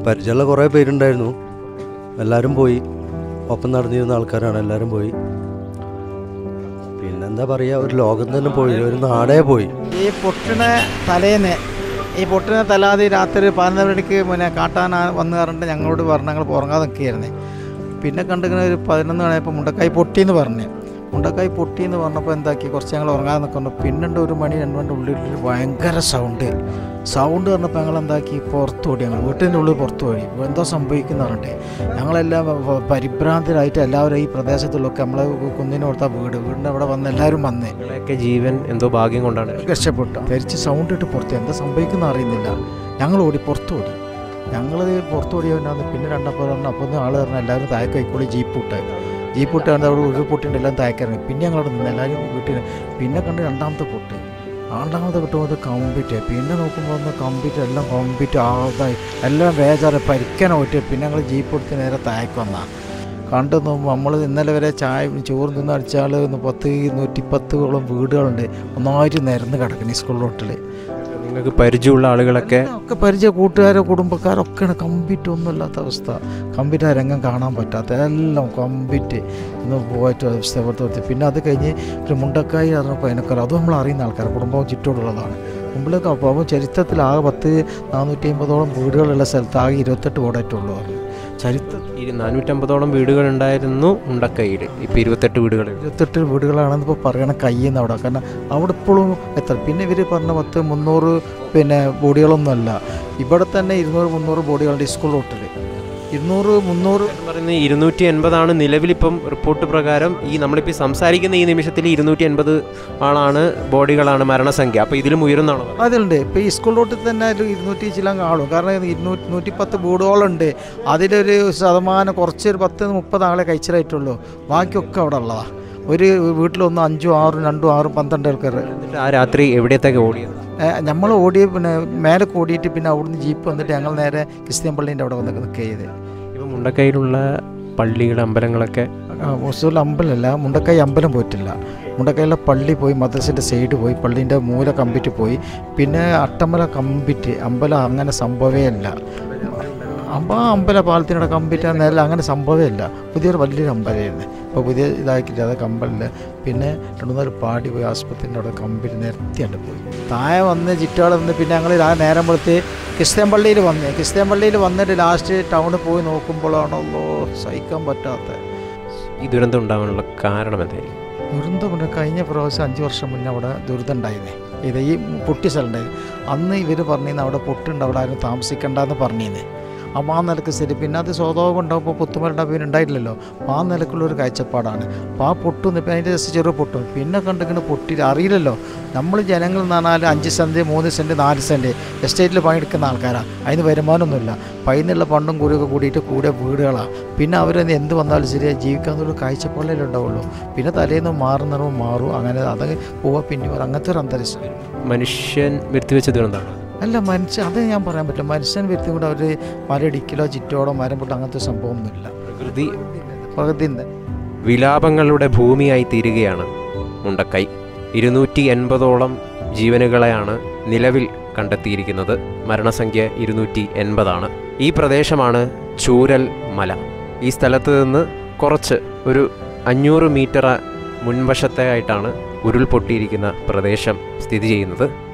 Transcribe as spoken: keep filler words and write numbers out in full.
പരിചയമുള്ള കുറേ പേരുണ്ടായിരുന്നു. എല്ലാവരും പോയി. ഒപ്പം നടന്നിരുന്ന ആൾക്കാരാണ്, എല്ലാവരും പോയി. പിന്നെന്താ പറയുക, ഒരു ലോകം തന്നെ പോയി, ഒരു നാടേ പോയി. ഈ പൊട്ടിന തലേന്ന് ഈ പൊട്ടിന തലാതെ രാത്രി പതിനൊന്ന് മണിക്ക് പിന്നെ കാട്ടാന വന്ന് പറഞ്ഞിട്ട് ഞങ്ങളോട് പറഞ്ഞു, ഞങ്ങൾ ഉറങ്ങാതെ നിൽക്കുകയായിരുന്നേ. പിന്നെ കണ്ടിങ്ങനെ ഒരു പതിനൊന്ന് മണിയായപ്പോൾ മുണ്ടക്കായി പൊട്ടിയെന്ന് പറഞ്ഞു. മുണ്ടക്കായി പൊട്ടിയെന്ന് പറഞ്ഞപ്പോൾ എന്താക്കി, കുറച്ച് ഞങ്ങൾ ഉറങ്ങാതെ നിൽക്കുന്നു. പിന്നുണ്ട് ഒരു മണി രണ്ട് മണിൻ്റെ ഉള്ളിൽ ഭയങ്കര സൗണ്ട് സൗണ്ട് പറഞ്ഞപ്പോൾ ഞങ്ങൾ എന്താക്കി, പുറത്ത് ഓടി. ഞങ്ങൾ വീട്ടിൻ്റെ ഉള്ളിൽ പുറത്ത് ഓടി. എന്തോ സംഭവിക്കുന്ന പറഞ്ഞിട്ട് ഞങ്ങളെല്ലാം പരിഭ്രാന്തരായിട്ട് എല്ലാവരും ഈ പ്രദേശത്തുള്ളൊക്കെ നമ്മളെ കുന്നിന് കൊടുത്ത വീട് വീടിൻ്റെ അവിടെ വന്ന് എല്ലാവരും വന്നേ. ഞങ്ങളൊക്കെ ജീവൻ എന്തോ ഭാഗ്യം കൊണ്ടാണ് രക്ഷപ്പെട്ടു. ധരിച്ച് സൗണ്ട് ഇട്ട് പുറത്ത് എന്താ സംഭവിക്കുന്ന അറിയുന്നില്ല. ഞങ്ങൾ ഓടി പുറത്ത് ഓടി. ഞങ്ങൾ പുറത്ത് ഓടിയവനാന്ന്. പിന്നെ രണ്ടപ്പോൾ പറഞ്ഞു, അപ്പോൾ ഒന്ന് ആൾ പറഞ്ഞാൽ എല്ലാവരും താഴെ കൈക്കോളി ജീപ്പ് വിട്ട് ജീപ്പ് വിട്ട് കണ്ട് അവിടെ ഒരു പൊട്ടിൻ്റെ എല്ലാം താഴേക്കിറങ്ങി. പിന്നെ ഞങ്ങളവിടെ നിന്ന് എല്ലാവരും വീട്ടിൽ. പിന്നെ കണ്ട് രണ്ടാമത്തെ പൊട്ട് രണ്ടാമത്തെ കിട്ടുമ്പോൾ കംപ്ലീറ്റ്. പിന്നെ നോക്കുമ്പോൾ ഒന്ന് കംപ്ലീറ്റ് എല്ലാം കംപ്ലീറ്റ് ആതായി എല്ലാം വേജാറ് പരിക്കാൻ പറ്റുക. പിന്നെ ഞങ്ങൾ ജീപ്പ് എടുത്ത് നേരെ താഴേക്ക് വന്നാൽ കണ്ടു നോക്കുമ്പോൾ നമ്മൾ ഇന്നലെ വരെ ചായ ചോറ് നിന്ന് അടിച്ചാൽ പത്ത് നൂറ്റിപ്പത്തോളം വീടുകളുണ്ട് ഒന്നായിട്ട് നിരന്ന് കിടക്കണം ഈ സ്കൂൾ റോട്ടിൽ. നിങ്ങൾക്ക് പരിചയമുള്ള ആളുകളൊക്കെ ഒക്കെ പരിചയ കൂട്ടുകാരോ കുടുംബക്കാരൊക്കെയാണ്. കമ്പിറ്റ് ഒന്നുമില്ലാത്ത അവസ്ഥ. കമ്പിറ്റ് ആ രംഗം കാണാൻ പറ്റാത്ത എല്ലാം കമ്പിറ്റ് ഒന്ന് പോയിട്ട് അവസ്ഥ പുറത്ത്. പിന്നെ അത് കഴിഞ്ഞ് ഒരു മുണ്ടക്കായി അറിഞ്ഞപ്പോൾ അതിനൊക്കെ അതും നമ്മൾ അറിയുന്ന ആൾക്കാർ കുടുംബവും ചുറ്റോടുള്ളതാണ്. മുമ്പിലൊക്കെ അപ്പോൾ ചരിത്രത്തിൽ ആകെ പത്ത് നാനൂറ്റി അമ്പതോളം വീടുകളുള്ള സ്ഥലത്ത് ആകെ ഇരുപത്തെട്ട് വീടായിട്ടുള്ളൂ പറഞ്ഞു ചരിത്രത്തിൽ. നാനൂറ്റമ്പതോളം വീടുകളുണ്ടായിരുന്നു മുണ്ടക്കൈയിൽ, ഇപ്പോൾ ഇരുപത്തെട്ട് വീടുകൾ ഇരുപത്തെട്ട് വീടുകളാണെന്ന് ഇപ്പോൾ പറയണ കയ്യിൽ നിന്ന് അവിടെ. കാരണം അവിടെ ഇപ്പോഴും എത്ര പിന്നെ ഇവർ പറഞ്ഞ പത്ത് മുന്നൂറ് പിന്നെ ബോഡികളൊന്നുമല്ല. ഇവിടെ തന്നെ ഇരുന്നൂറ് മുന്നൂറ് ബോഡികളുണ്ട് ഈ സ്കൂൾ റോട്ടിൽ. ഇരുന്നൂറ് മുന്നൂറ് പറയുന്നത് ഇരുന്നൂറ്റി എൺപതാണ് നിലവിലിപ്പം റിപ്പോർട്ട് പ്രകാരം. ഈ നമ്മളിപ്പോൾ സംസാരിക്കുന്ന ഈ നിമിഷത്തിൽ ഇരുന്നൂറ്റി എൺപത് ആളാണ് ബോഡികളാണ് മരണസംഖ്യ. അപ്പോൾ ഇതിലും ഉയരുന്നതാണോ? അതുണ്ട്. ഇപ്പോൾ ഈ സ്കൂൾ റോട്ടിൽ തന്നെ ഒരു ഇരുന്നൂറ്റി ചില ആളും. കാരണം ഇരുന്നൂറ്റി നൂറ്റി പത്ത് ബോർഡുകളുണ്ട്. അതിലൊരു ശതമാനം കുറച്ചൊരു പത്ത് മുപ്പത് ആളെ കഴിച്ചിലായിട്ടുള്ളൂ. ബാക്കിയൊക്കെ അവിടെ ഉള്ളതാണ്. ഒരു വീട്ടിലൊന്ന് അഞ്ചും ആറും രണ്ടും ആറും പന്ത്രണ്ട് ആൾക്കാർ. ആ രാത്രി എവിടത്തേക്ക് ഓടിയത്? നമ്മൾ ഓടിയ പിന്നെ മേലെ ഓടിയിട്ട് പിന്നെ അവിടുന്ന് ജീപ്പ് വന്നിട്ട് ഞങ്ങൾ നേരെ ക്രിസ്ത്യൻ പള്ളീൻ്റെ അവിടെ വന്ന് നിൽക്കുക ചെയ്ത്. ഇപ്പം മുണ്ടക്കൈയിലുള്ള പള്ളികൾ അമ്പലങ്ങളൊക്കെ ഹൊസൂരിൽ അമ്പലമല്ല, മുണ്ടക്കൈ അമ്പലം പോയിട്ടില്ല. മുണ്ടക്കൈയിലെ പള്ളി പോയി, മദ്രസിൻ്റെ സൈഡ് പോയി, പള്ളീൻ്റെ മൂല കമ്പിറ്റ് പോയി. പിന്നെ അട്ടമല കമ്പിറ്റ് അമ്പലം അങ്ങനെ സംഭവമേ അല്ല. അപ്പോൾ ആ അമ്പല പാലത്തിനോടെ കമ്പിറ്റ് നേരെ അങ്ങനെ സംഭവമേ ഇല്ല. പുതിയൊരു വലിയൊരു അമ്പലമായിരുന്നു. ഇപ്പോൾ പുതിയ ഇതാക്കിയിട്ട് അത് കമ്പലില്ല. പിന്നെ രണ്ടു മൂന്നാല് പാടി പോയി ആസ്പത്രിൻ്റെ അവിടെ കമ്പിറ്റ് നിരത്തിയാണ്ട് പോയി. താഴെ വന്ന് ചുറ്റോടെ വന്ന് പിന്നെ ഞങ്ങൾ ആ നേരം കൊടുത്ത് ക്രിസ്ത്യൻ പള്ളിയിൽ വന്ന് ക്രിസ്ത്യൻ പള്ളിയിൽ വന്നിട്ട് ലാസ്റ്റ് ടൗണിൽ പോയി നോക്കുമ്പോഴാണല്ലോ സഹിക്കാൻ പറ്റാത്ത ഈ ദുരന്തം ഉണ്ടാകാനുള്ള കാരണം എന്തായിരിക്കും? ദുരന്തമുണ്ട്. കഴിഞ്ഞ പ്രാവശ്യം അഞ്ച് വർഷം മുന്നേ അവിടെ ദുരിതം ഉണ്ടായിരുന്നേ. ഇത് ഈ പൊട്ടിയ സ്ഥലം ഉണ്ടായിരുന്നു. അന്ന് ഇവർ പറഞ്ഞിരുന്നു അവിടെ പൊട്ടുണ്ട്, അവിടെ ആരും താമസിക്കണ്ടെന്ന് പറഞ്ഞിരുന്നേ. അപ്പോൾ ആ നിലക്ക് ശരി. പിന്നെ അത് സ്വതോകം ഉണ്ടാകുമ്പോൾ പുത്തുമരുണ്ടാകുമ്പോൾ പിന്നെ ഉണ്ടായിട്ടില്ലല്ലോ. അപ്പോൾ ആ നിലക്കുള്ളൊരു കാഴ്ചപ്പാടാണ്. അപ്പോൾ ആ പൊട്ടും ഇപ്പം അതിൻ്റെ ജസ്റ്റ് ചെറു പൊട്ടും. പിന്നെ കണ്ടിങ്ങനെ പൊട്ടി അറിയില്ലല്ലോ. നമ്മൾ ജനങ്ങൾ എന്ന് പറഞ്ഞാൽ അഞ്ച് സെൻറ്റ് മൂന്ന് സെൻറ്റ് നാല് സെൻറ്റ് എസ്റ്റേറ്റിൽ പണിയെടുക്കുന്ന ആൾക്കാരാണ്. അതിന് വരുമാനമൊന്നുമില്ല. അപ്പം അതിനുള്ള പണ്ടും കൂടിയൊക്കെ കൂടിയിട്ട് കൂടിയ വീടുകളാണ്. പിന്നെ അവരെന്ന് എന്ത് വന്നാലും ശരിയായി ജീവിക്കാമെന്നുള്ള കാഴ്ചപ്പാടേ ഉണ്ടാവുള്ളൂ. പിന്നെ തലേന്ന് മാറുന്നവരും മാറും. അങ്ങനെ അത് പോവാ പിന്നെ വരും. അങ്ങനത്തെ ഒരു അന്തരീക്ഷം. മനുഷ്യൻ വരുത്തിവെച്ച ദുരന്തമാണ് അല്ല മനുഷ്യൻ, അത് ഞാൻ പറയാൻ പറ്റില്ല. മനുഷ്യൻ വരുത്തി കൂടെ അവർ മരടിക്കലോ ചുറ്റോടോ മരം പൊട്ടോ അങ്ങനത്തെ സംഭവമൊന്നുമില്ല. പ്രകൃതി പ്രകൃതിൻ്റെ വിലാപങ്ങളുടെ ഭൂമിയായി തീരുകയാണ് മുണ്ടക്കൈ. ഇരുന്നൂറ്റി എൺപതോളം ജീവനുകളെയാണ് നിലവിൽ കണ്ടെത്തിയിരിക്കുന്നത്. മരണസംഖ്യ ഇരുന്നൂറ്റി എൺപതാണ്. ഈ പ്രദേശമാണ് ചൂരൽ മല. ഈ സ്ഥലത്ത് നിന്ന് കുറച്ച് ഒരു അഞ്ഞൂറ് മീറ്റർ മുൻവശത്തെ ആയിട്ടാണ് ഉരുൾപൊട്ടിയിരിക്കുന്ന പ്രദേശം സ്ഥിതി ചെയ്യുന്നത്.